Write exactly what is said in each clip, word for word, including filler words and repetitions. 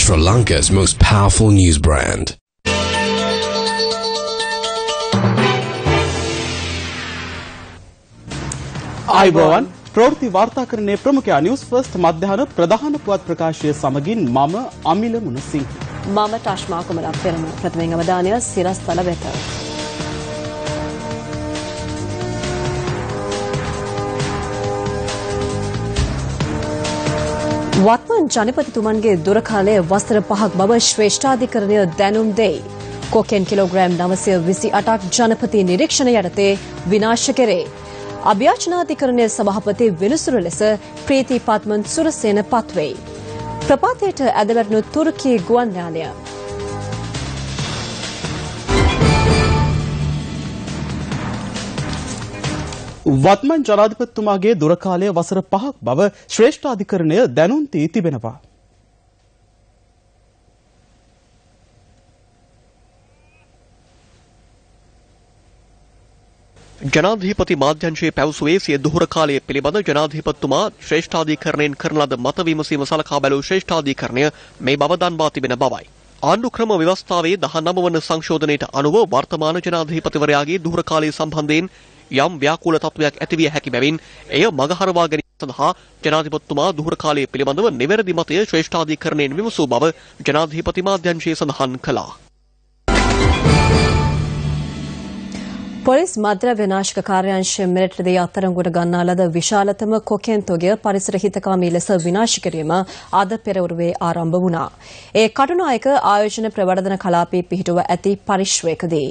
Sri Lanka's most powerful news brand. ආයුබෝවන් ප්‍රවෘත්ති වාර්තාකරණයේ ප්‍රමුඛ නිවුස් ෆර්ස්ට් මධ්‍යහන ප්‍රධාන පුවත් ප්‍රකාශය සමගින් මම අමිල මුණසිංහ. මම ටාෂ්මා කුමරක් පෙරම ප්‍රථමයෙන් අවධානය සිරස්තල වෙත. වත්මන් ජනපතිතුමන්ගේ දුරකාලය වසර පහක් බව ශ්‍රේෂ්ඨාධිකරණය දැනුම් දෙයි. කොකෙන් කිලෝග්‍රෑම් නවසිය විසි අටක් ජනපති නිරීක්ෂණ යටතේ විනාශ කෙරේ. අභ්‍යාචනාධිකරණයේ සභාපති විනිසුරු ලෙස ප්‍රීති පත්මන් සුරසේන පත්වෙයි. ප්‍රපාතයට ඇදවැටුණු තුර්කී ගුවන් යානය. වත්මන් ජනාධිපතිතුමාගේ දුරකාලය වසර පහක් බව ශ්‍රේෂ්ඨාධිකරණය දැනුම් දී තිබෙනවා. ජනාධිපති මාධ්‍යංශයේ පැවසුවේ සිය දුහුර කාලය පිළිබඳ ජනාධිපතිතුමා ශ්‍රේෂ්ඨාධිකරණයෙන් කරන ලද මත විමසීම සලකා බැලූ ශ්‍රේෂ්ඨාධිකරණය මේ බව දන්වා තිබෙන බවයි. ආණ්ඩුක්‍රම ව්‍යවස්ථාවේ දහනව වන සංශෝධනයට අනුව වර්තමාන ජනාධිපතිවරයාගේ දුහුර කාලය සම්බන්ධයෙන් යම් ව්‍යාකූල තත්වයක් ඇතිවිය හැකි බැවින් එය මගහරවා ගැනීම සඳහා ජනාධිපතිතුමා දුහුර කාලය පිළිබඳව නිවැරදි මතය ශ්‍රේෂ්ඨාධිකරණයෙන් විමසූ බව ජනාධිපති මාධ්‍යංශය සඳහන් කළා. පොලිස් මද්‍රව්‍ය නාශක කාර්යාංශය මෙරටදී අත්අඩංගුවට ගන්නා ලද විශාලතම කොකේන් තොගය පරිසර හිතකාමී ලෙස විනාශ කිරීම අද පෙරවරුවේ ආරම්භ වුණා. ඒ කටුනායක ආයෝජන ප්‍රවර්ධන කලාපයේ පිහිටුව ඇති පරිශ්‍රයකදී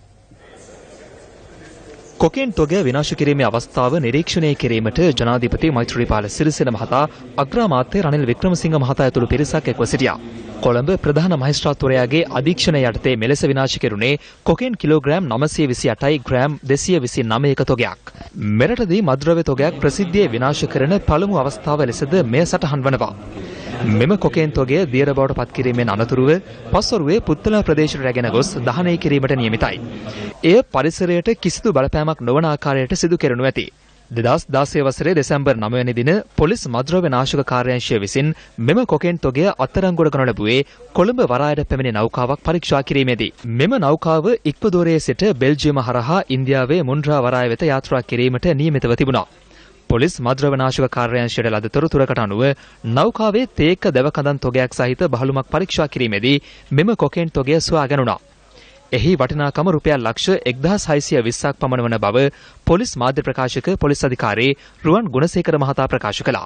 කොකේන් තොගය විනාශ කිරීමේ අවස්ථාව නිරීක්ෂණය කිරීමට ජනාධිපති මෛත්‍රීපාල සිරිසේන මහතා අග්‍රාමාත්‍ය රනිල් වික්‍රමසිංහ මහතා ඇතුළු පිරිසක් එක්ව සිටියා. කොළඹ ප්‍රධාන මහේස්ත්‍රාත්වරයාගේ අධීක්ෂණය යටතේ මෙලෙස විනාශ කෙරුණේ කොකේන් කිලෝග්‍රෑම් නවසිය විසි අටයි ග්‍රෑම් දෙසිය විසි නවයක තොගයක්. මෙරටදී මද්‍රව්‍ය තොගයක් ප්‍රසිද්ධියේ විනාශ කරන පළමු අවස්ථාව ලෙසද මෙය සටහන් වනවා. මෙම කොකේන් තොගය දියර බවට පත් කිරීමෙන් අනතුරුව පස්වරුවේ පුත්තලා ප්‍රදේශයට රැගෙන ගොස් දහනය කිරීමට නියමිතයි. එය පරිසරයට කිසිදු බලපෑමක් නොවන ආකාරයට සිදු කෙරෙනු ඇති. දෙදහස් දාසය වසරේ දෙසැම්බර් නවවැනි දින පොලිස් මද්‍රව්‍ය නාශක කාර්යාංශය විසින් මෙම කොකේන් තොගය අත්අඩංගුවට ගනු ලැබුවේ කොළඹ වරායට පැමිණි නෞකාවක් පරීක්ෂා කිරීමේදී. මෙම නෞකාව ඉක්වදෝරයේ සිට බෙල්ජියම හරහා ඉන්දියාවේ මුන්ඩ්‍රා වරාය වෙත යාත්‍රා කිරීමට නියමිතව තිබුණා. පොලිස් මද්‍රව්‍ය නාශක කාර්යාංශයට ලද තොරතුරකට අනුව නෞකාවේ තේක දැවකඳන් තොගයක් සහිත බහලුමක් පරීක්ෂා කිරීමේදී මෙම කොකේන් තොගය සොයා ගැනුණා. එහි වටිනාකම රුපියල් ලක්ෂ එක්දහස් හයසිය විස්සක් පමණ වන බව පොලිස් මාධ්‍ය ප්‍රකාශක පොලිස් අධිකාරී රුවන් ගුණසේකර මහතා ප්‍රකාශ කළා.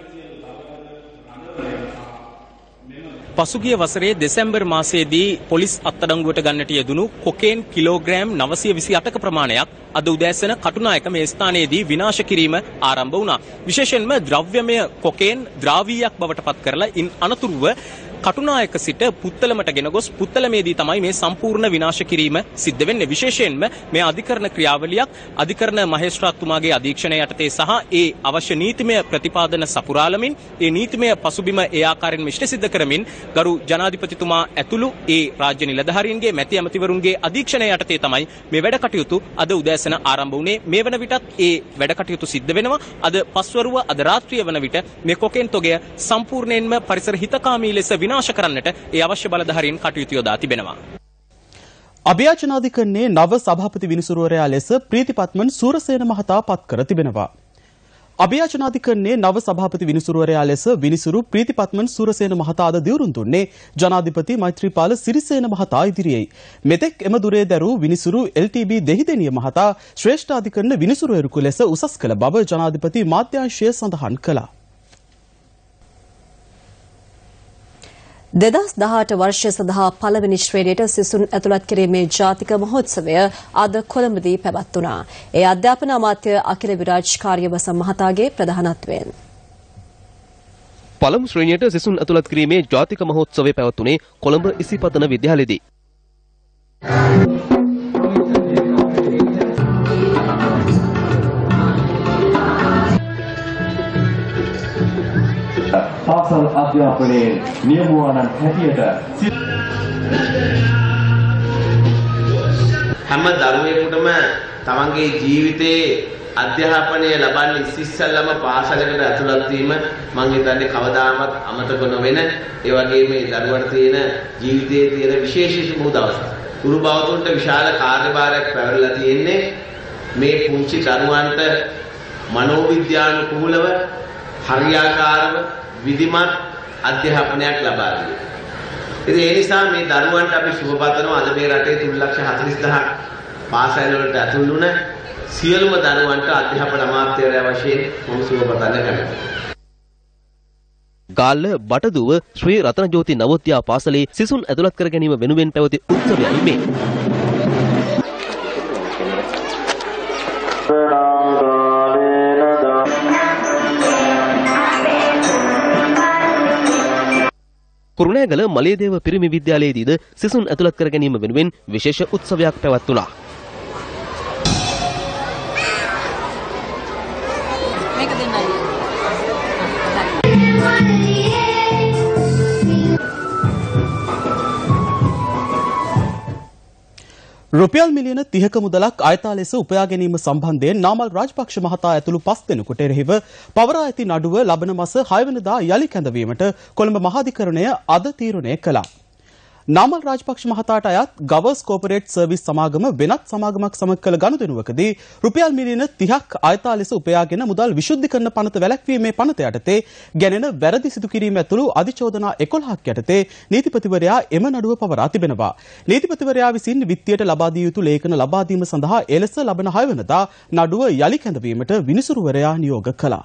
පසුගිය වසරේ දෙසැම්බර් මාසයේදී පොලිස් අත්අඩංගුවට ගන්නට යෙදුණු කොකේන් කිලෝග්‍රෑම් නවසිය විසි අටක ප්‍රමාණයක් අද උදෑසන කටුනායක මේ ස්ථානයේදී විනාශ කිරීම ආරම්භ වුණා. විශේෂයෙන්ම ද්‍රව්‍යමය කොකේන් ද්‍රාවීයක් බවට පත් කරලා ඉන් අනතුරුව කටුනායක සිට පුත්තලමට ගෙන ගොස් පුත්තලමේදී තමයි මේ සම්පූර්ණ විනාශ කිරීම සිද්ධ වෙන්නේ. විශේෂයෙන්ම මේ අධිකරණ ක්‍රියාවලියක් අධිකරණ මහේස්ත්‍රාත්තුමාගේ අධීක්ෂණය යටතේ සහ ඒ අවශ්‍ය නීතිමය ප්‍රතිපාදන සපුරාලමින් ඒ නීතිමය පසුබිම ඒ ආකාරයෙන් ඉෂ්ට සිද්ධ කරමින් ගරු ජනාධිපතිතුමා ඇතුළු ඒ රාජ්‍ය නිලධාරීන්ගේ මැති ඇමතිවරුන්ගේ අධීක්ෂණය යටතේ තමයි මේ වැඩ කටයුතු අද උදෑසන ආරම්භ වුණේ. මේ වන විටත් ඒ වැඩ කටයුතු සිද්ධ වෙනවා. අද පස්වරුව අද රාත්‍රිය වන විට මේ කොකේන් තොගය සම්පූර්ණයෙන්ම පරිසර හිතකාමී ලෙස විනාශ කරන්නට ඒ අවශ්‍ය බලධාරීන් කටයුතු යොදා තිබෙනවා. අභ්‍යාචනාධිකරණයේ නව සභාපති විනිසුරුවරයා ලෙස ප්‍රීති පත්මන් සූරසේන මහතා පත් කර තිබෙනවා. අභ්‍යාචනාධිකරණයේ නව සභාපති විනිසුරුවරයා ලෙස විනිසුරු ප්‍රීති පත්මන් සූරසේන මහතා අද දිවුරුම් දුන්නේ ජනාධිපති මෛත්‍රීපාල සිරිසේන මහතා ඉදිරියේ. මෙතෙක් එම දුරේ දැරූ විනිසුරු එල් ටී බී දෙහිදෙනිය මහතා ශ්‍රේෂ්ඨාධිකරණ විනිසුරුවරයෙකු ලෙස උසස් කළ බව ජනාධිපති මාධ්‍යාංශය සඳහන් කළා. දෙදහස් දහඅට වර්ෂය සඳහා පළවෙනි ශ්‍රේණියට සිසුන් ඇතුළත් කිරීමේ ජාතික මහෝත්සවය අද කොළඹදී පැවැත්වුණා. ඒ අධ්‍යාපන අමාත්‍ය අකිල විරාජ් කාර්යවස මහතාගේ ප්‍රධානත්වයෙන්. පළමු ශ්‍රේණියට සිසුන් ඇතුළත් කිරීමේ ජාතික මහෝත්සවය පැවැත්වුණේ කොළඹ ඉසිපතන විද්‍යාලයේදී. පාසල් අධ්‍යාපනයේ නියමුවානන් හැටියට හැම දරුවෙකුටම තමන්ගේ ජීවිතයේ අධ්‍යාපනය ලබන්නේ ඉස්සෙල්ලාම පාසලකට ඇතුළත් වීම මම හිතන්නේ කවදාවත් අමතක නොවෙන ඒ වගේම මේ දරුවන්ට තියෙන ජීවිතයේ තියෙන විශේෂිත දවසක්. ගුරු බවතුන්ට විශාල කාර්යභාරයක් පැවරලා තියෙන්නේ මේ පුංචි දරුවන්ට මනෝවිද්‍යානුකූලව හරියාකාරව විධිමත් අධ්‍යාපනයක් ලබා දෙන්න. ඉතින් ඒ නිසා මේ දරුවන්ට අපි සුබපතනවා අද මේ රටේ තුන් ලක්ෂ හතළිස් දහසක් පාසල් වලට ඇතුළු වුණ සියලුම දරුවන්ට අධ්‍යාපන අමාත්‍යාලය වශයෙන් මම සුබපතන්න කැමැතියි. ගාල්ල බටදුව ශ්‍රී රතනජෝති නවෝදයා පාසලේ සිසුන් ඇතුළත් කර ගැනීම වෙනුවෙන් පැවති උත්සවයයි මේ. කුරුණෑගල මලේදේව පිරිමි විද්‍යාලයේදීද සිසුන් ඇතුළත් කර ගැනීම වෙනුවෙන් විශේෂ උත්සවයක් පැවැත්වුණා. රුපියල් මිලියන තිහක මුදලක් අයථා ලෙස උපයා ගැනීම සම්බන්ධයෙන් නාමල් රාජපක්ෂ මහතා ඇතුළු පස් දෙනෙකුට එරෙහිව පවරා ඇති නඩුව ලබන මාස හය වෙනිදා යලි කැඳවීමට කොළඹ මහාධිකරණය අද තීරණය කළා. නාමල් රාජපක්ෂ මහතාට අයත් ගවර්ස් කෝපරේට් සර්විස් සමාගම වෙනත් සමාගමක් සමග කළ ගනුදෙනුවකදී රුපියල් මිලියන තිහක් අයථා ලෙස උපයාගෙන මුදල් විශුද්ධිකරණ පනත වැළැක්වීමේ පනත යටතේ ගැනෙන වැරදි සිදු කිරීම ඇතුළු අධිචෝදනා එකොළහක් යටතේ නීතිපතිවරයා එම නඩුව පවරා තිබෙනවා. නීතිපතිවරයා විසින් විත්තියට ලබා දිය යුතු ලේඛන ලබා දීම සඳහා එලෙස ලබන හය වෙනිදා නඩුව යලි කැඳවීමට විනිසුරුවරයා නියෝග කළා.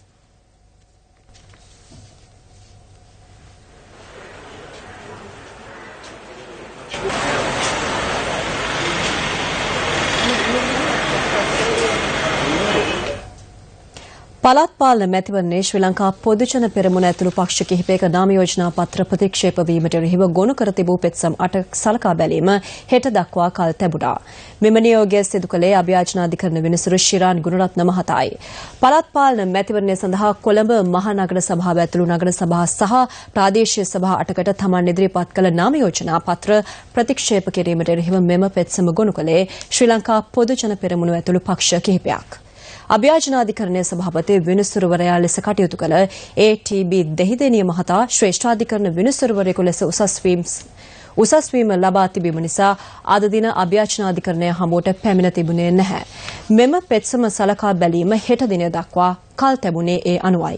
පළාත් පාලන මැතිවරණයේ ශ්‍රී ලංකා පොදුජන පෙරමුණ ඇතුළු පක්ෂ කිහිපයක නාම යෝජනා පත්‍ර ප්‍රතික්ෂේප වීමට එරෙහිව ගොනු කර තිබූ පෙත්සම් අටක් සලකා බැලීම හෙට දක්වා කල් තැබුණා. මෙම නියෝගය සිදු කළේ අභියාචනාධිකරණ විනිසුරු ශිරාන් ගුණරත්න මහතායි. පළාත් පාලන මැතිවරණය සඳහා කොළඹ මහනගර සභාව ඇතුළු නගර සභා සහ ප්‍රාදේශීය සභා අටකට තමන් ඉදිරිපත් කළ නාම යෝජනා පත්‍ර ප්‍රතික්ෂේප කිරීමට එරෙහිව මෙම පෙත්සම ගොනු කළේ ශ්‍රී ලංකා පොදුජන පෙරමුණ ඇතුළු පක්ෂ කිහිපයක්. අභියාචනාධිකරණයේ සභාපති විනිසුරුවරයා ලෙස කටයුතු කළ ඒ ටී බී දෙහිදෙනිය මහතා ශ්‍රේෂ්ඨාධිකරණ විනිසුරුවරයෙකු ලෙස උසස් වීම උසස් වීම ලබා තිබීම නිසා අද දින අභියාචනාධිකරණය හමුවට පැමිණ තිබුණේ නැහැ. මෙම පෙත්සම සලකා බැලීම හෙට දින දක්වා කල් තැබුණේ ඒ අනුවයි.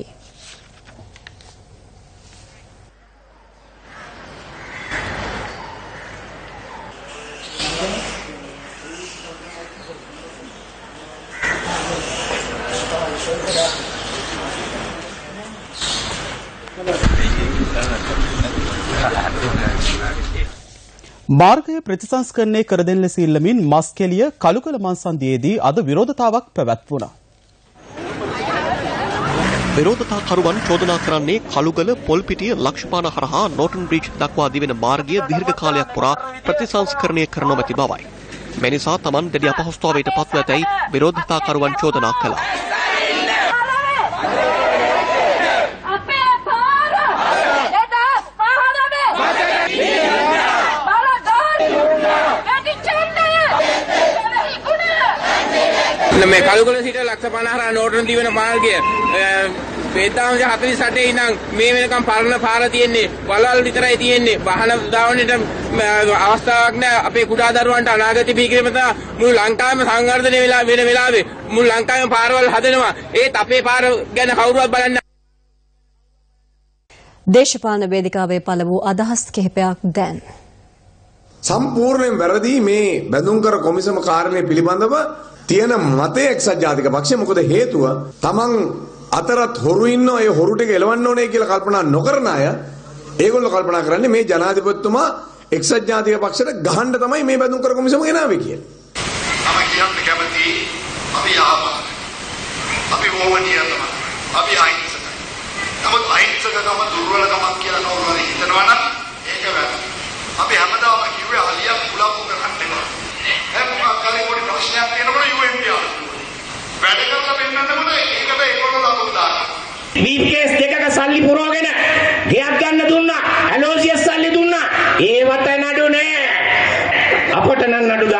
මාර්ගය ප්‍රතිසංස්කරණය කර දෙන ලෙස ඉල්ලමින් මස්කෙලිය කළුකල මංසන්දියේදී අද විරෝධතාවක් පැවැත්වුණා. විරෝධතාකරුවන් චෝදනා කරන්නේ කළුගල පොල්පිටිය ලක්ෂපාන හරහා නෝටන් බ්‍රිජ් දක්වා දිවෙන මාර්ගය දීර්ඝ කාලයක් පුරා ප්‍රතිසංස්කරණය කර නොමැති බවයි. මේ නිසා Taman දැඩි අපහසුතාවයට පත්ව ඇතැයි විරෝධතාකරුවන් චෝදනා කළා. මේ කළුගල සිට ලක්ෂ පනහර නෝටන් දිවෙන මාර්ගය පෙත්තාංශ හතළිස් අටේ ඉඳන් මේ වෙනකම් පරණ පාර තියෙන්නේ වලවල් විතරයි තියෙන්නේ වාහන දාවන්නට අවස්ථාවක් නැහැ. අපේ කුඩා දරුවන්ට අනාගත පිළිකිරීම තමයි මුළු ලංකාවෙම සංවර්ධනය වෙලා වෙන වෙලාවේ මුළු ලංකාවෙම පාරවල් හදනවා. ඒත් අපේ පාර ගැන කවුරුවත් බලන්නේ නැහැ. දේශපාලන වේදිකාවේ පළ වූ අදහස් කිහිපයක් දැන් සම්පූර්ණයෙන් වැරදි මේ බැඳුම්කර කොමිසම කාර්යය පිළිබඳව තියෙන මතය එක්සත් ජාතික පක්ෂය. මොකද හේතුව තමන් අතරත් හොරු ඉන්නවා, ඒ හොරු ටික එලවන්න ඕනේ කියලා කල්පනා නොකරන අය ඒගොල්ලෝ කල්පනා කරන්නේ මේ ජනාධිපතිතුමා එක්සත් ජාතික පක්ෂයට ගහන්න තමයි මේ බැඳුම්කර කොමිසම ගෙනාවේ කියලා. මම කියන්න කැමති අපි ආවා. අපි වෝවනිය තමයි. අපි අහිංසකයි. නමුත් අහිංසකකම දුර්වලකමක් කියලා කවුරු හරි හිතනවා නම් ඒක වැරදි. අපි හැමදාම කිව්වේ අලියක් පුලම්පු කරන්න එපා. දැන් මොකක් කරේ පොඩි ප්‍රශ්නයක් තියෙනකොට යූ එන් පී ආර් වැඩ කරලා පෙන්නන්නකොට ඒකට ඒගොල්ලෝ ලකුණු දානවා. බීප්කේස් දෙකක සල්ලි පුරවගෙන ගෙයක් ගන්න දුන්නා. ඇලෝසියස් සල්ලි දුන්නා. ඒවට නඩු නෑ. අපට නම් නඩු දානවා පොරි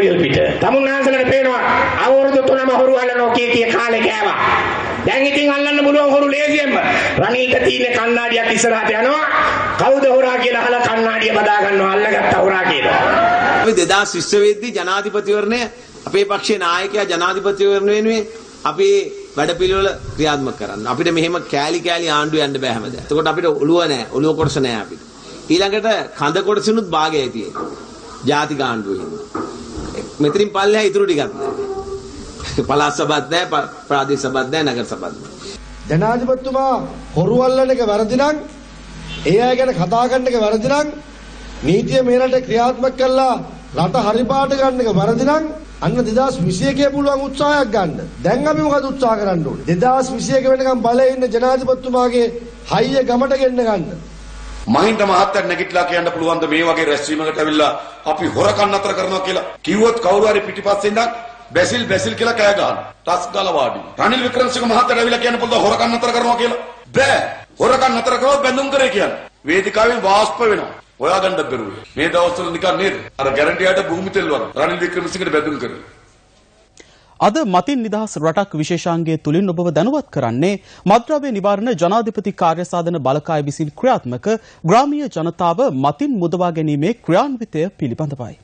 කොරියල් පිට. තමුන්නාන්සලට පේනවා අවුරුදු තුනම හොරු අල්ලන කීකිය කාලේ කෑවා. දැන් ඉතින් අල්ලන්න පුළුවන් හොරු ලේසියෙන්ම. රණීක තියෙන කණ්ණාඩියක් ඉස්සරහට යනවා. කවුද හොරා කියලා අහලා කණ්ණාඩිය බදා ගන්නවා අල්ලගත්ත හොරා කියලා. අපි දෙදාස් විස්ස වෙද්දී ජනාධිපතිවරණය අපේ පක්ෂයේ නායකයා ජනාධිපතිවරණ වෙනුවෙන් අපි වැඩපිළිවෙල ක්‍රියාත්මක කරන්න. අපිට මෙහෙම කෑලි කෑලි ආණ්ඩු යන්න බෑ හැමදාම. එතකොට අපිට ඔළුව නැහැ. ඔළුව කොටස නැහැ අපිට. ඊළඟට කඳ කොටසිනුත් භාගයයි තියෙන්නේ. ජාතික ආණ්ඩුවේ හින්දා. මෙතනින් පල්ලෙහා ඉතුරු ටිකක් නැහැ. පළාත් සභාත් නැහැ, ප්‍රාදේශ සභාත් නැහැ, නගර සභාත් නැහැ. ජනාධිපතිතුමා හොරු අල්ලන එක වැරදි නම්, ඒ අය ගැන කතා කරන එක වැරදි නම්, නීතිය මේ රටේ ක්‍රියාත්මක කළා රට හරිපාට ගන්න එක වැරදි නම් අන්න දෙදාස් විසි එකේ පුළුවන් උත්සාහයක් ගන්න. දැන් අපි මොකද උත්සාහ කරන්න ඕනේ? දෙදාස් විසි එක වෙනකම් බලේ ඉන්න ජනාධිපතිතුමාගේ හයිය ගමට ගෙන්න ගන්න. මහින්ද මහත්තයා නැගිටලා කියන්න පුළුවන්ද මේ වගේ රැස්වීමකට ඇවිල්ලා අපි හොරකම් නතර කරනවා කියලා? කිව්වොත් කවුරු හරි පිටිපස්සේ ඉඳන් බැසිල් බැසිල් කියලා කෑ ගහනවා. ටස් ගාලා වාඩි. රනිල් වික්‍රමසිංහ මහත්තයාට ඇවිල්ලා කියන්න පුළුවන් හොරකම් නතර කරනවා කියලා? බෑ. හොරකම් නතර කරොත් බැඳුම් කරේ කියන්නේ. වේදිකාවෙන් වාස්ප වෙනවා. හොයාගන්න බැරුවේ. මේ දවස්වල නිකන් නේද? අර ගැරන්ටියට භූමි තෙල් වගේ. රනිල් වික්‍රමසිංහට බැඳුම් කරේ. අද මතින් නිදහස් රටක් විශේෂාංගයේ තුලින් ඔබව දැනුවත් කරන්නේ මත්ද්‍රව්‍ය නිවාරණ ජනාධිපති කාර්යසාධන බලකාය විසින් ක්‍රියාත්මක ග්‍රාමීය ජනතාව මතින් මුදවා ගැනීමේ ක්‍රියාන්විතය පිළිබඳවයි.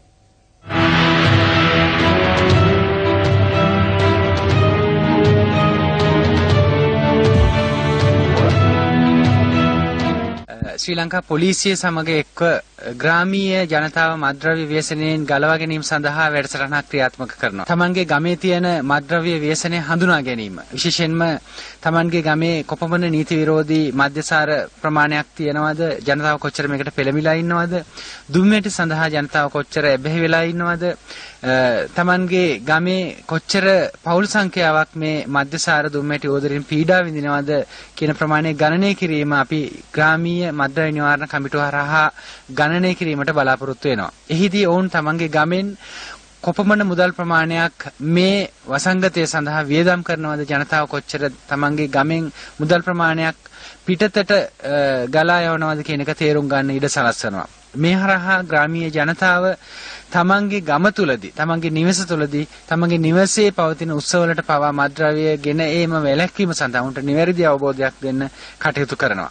ශ්‍රී ලංකා පොලිසිය සමග එක්ව ග්‍රාමීය ජනතාව මත්ද්‍රව්‍ය ව්‍යසනයෙන් ගලවා ගැනීම සඳහා වැඩසටහනක් ක්‍රියාත්මක කරනවා. තමන්ගේ ගමේ තියෙන මත්ද්‍රව්‍ය ව්‍යසනය හඳුනා ගැනීම. විශේෂයෙන්ම තමන්ගේ ගමේ කොපමණ නීති විරෝධී මද්‍යසාර ප්‍රමාණයක් තියෙනවද? ජනතාව කොච්චර මේකට පෙළඹිලා ඉන්නවද? දුම්මැටි සඳහා ජනතාව කොච්චර එබැහි වෙලා ඉන්නවද? තමන්ගේ ගමේ කොච්චර පෞල් සංඛ්‍යාවක් මේ මද්‍යසාර දුම්මැටි ඕදරින් පීඩා විඳිනවද කියන ප්‍රමාණය ගණනය කිරීම අපි ග්‍රාමීය මත්ද්‍රව්‍ය නිවාරණ කමිටුව හරහා ගණනය කිරීමට බලාපොරොත්තු වෙනවා. එහිදී ඔවුන් තමන්ගේ ගමෙන් කොපමණ මුදල් ප්‍රමාණයක් මේ වසංගතය සඳහා වියදම් කරනවද? ජනතාව කොච්චර තමන්ගේ ගමෙන් මුදල් ප්‍රමාණයක් පිටතට ගලා යවනවද කියන එක තේරුම් ගන්න ඉඩ සලස්වනවා. මේ හරහා ග්‍රාමීය ජනතාව තමන්ගේ ගම තුලදී, තමන්ගේ නිවස තුලදී, තමන්ගේ නිවසේ පවතින උත්සවවලට පවා මත්ද්‍රව්‍ය ගෙන ඒම වැළැක්වීම සඳහා උන්ට නිවැරදි අවබෝධයක් දෙන්න කටයුතු කරනවා.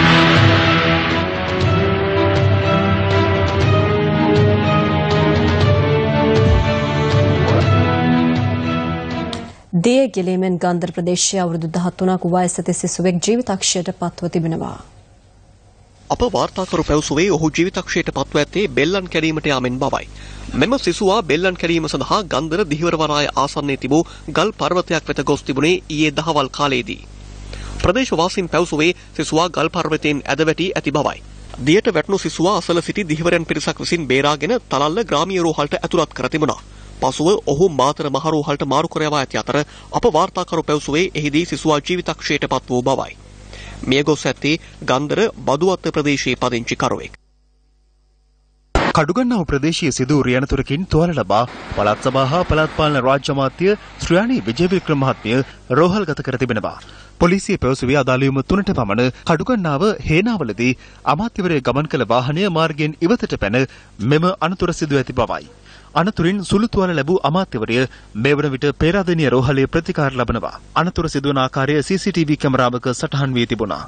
දිය ගෙලීමෙන් ගන්ධර ප්‍රදේශයේ අවුරුදු දහතුනක් වයස ඇති සිසුවෙක් ජීවිතක්ෂයට පත්ව තිබෙනවා. අප වාර්තාකරු පැවසුවේ ඔහු ජීවිතක්ෂයට පත්ව ඇත්තේ බෙල්ලන් කැඩීමට යාමෙන් බවයි. මෙම සිසුවා බෙල්ලන් කැඩීම සඳහා ගන්ධර දිහිවරවරාය ආසන්නයේ තිබූ ගල් පර්වතයක් වෙත ගොස් තිබුණේ ඊයේ දහවල් කාලයේදී. ප්‍රදේශවාසීන් පැවසුවේ සිසුවා ගල් පර්වතයෙන් ඇද වැටි ඇති බවයි. දියට වැටුණු සිසුවා අසල සිටි දිහිවරයන් පිරිසක් විසින් බේරාගෙන තලල්ල ග්‍රාමීය රෝහලට ඇතුළත් කර තිබුණා. පසුව ඔහු මාතර මහ රෝහලට මාරු කර යවා ඇති අතර අප වාර්තාකරු පැවසුවේ එහිදී සිසුවා ජීවිතක්ෂයට පත් වූ බවයි. මිය ගොස් ඇත්තේ ගන්ධර බදුවත්ත ප්‍රදේශයේ පදිංචිකරුවෙක්. කඩුගන්නාව ප්‍රදේශීය සිදු රියනතුරකින් තුවාල ලබා පළාත් සභා හා පළාත් පාලන රාජ්‍ය අමාත්‍ය ශ්‍රියානි විජේවික්‍රම මහත්මිය රෝහල්ගත කර තිබෙනවා. පොලිසිය පැවසුවේ අදාළ යොමු තුනට පමණ කඩුගන්නාව හේනාවලදී අමාත්‍යවරයා ගමන් කළ වාහනය මාර්ගයෙන් ඉවතට පැන මෙම අනතුර සිදු ඇති බවයි. අනතුරින් සුළු තුවාල ලැබූ අමාත්‍යවරය මේ වන විට පේරාදෙණිය රෝහලේ ප්‍රතිකාර ලබනවා. අනතුර සිදුවන ආකාරය සී සී ටී වී කැමරාවක සටහන් වී තිබුණා.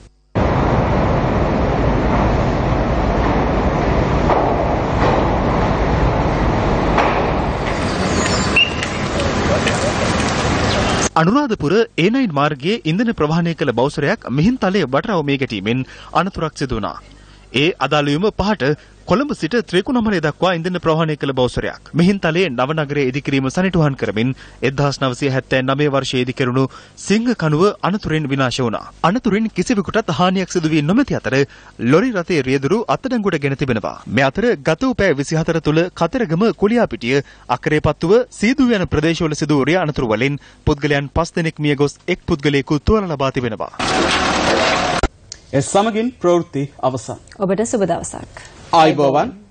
අනුරාධපුර ඒ නයින් මාර්ගයේ ඉන්ධන ප්‍රවාහනය කළ බවුසරයක් මිහින්තලයේ වටරව මේ ගැටීමෙන් අනතුරක් සිදු වුණා. ඒ අදාළයම පහට කොළඹ සිට ත්‍රිකුණාමලය දක්වා ඉන්ධන ප්‍රවාහනය කළ බවුසරයක් මිහින්තලයේ නවනගරයේ ඉදිකිරීම සනිටුහන් කරමින් එක්දාස් නවසිය හැත්තෑ නවය වර්ෂයේ ඉදිකරුණු සිංහ කණුව අනතුරින් විනාශ වුණා. අනතුරින් කිසිවෙකුටත් හානියක් සිදු වී නොමැති අතර ලොරි රථයේ රියදුරු අත්අඩංගුවට ගෙන තිබෙනවා. මේ අතර ගත වූ පැය විසිහතර තුළ කතරගම කුලියාපිටිය අක්‍රේපත්තුව සීදු යන ප්‍රදේශවල සිදු වූ අනතුරු වලින් පුද්ගලයන් පස් දෙනෙක් මිය ගොස් එක් පුද්ගලයෙකු තුවාල ලබා තිබෙනවා. ඒ සමගින් ප්‍රවෘත්ති අවසන්. ඔබට සුබ දවසක්. ආයුබෝවන්.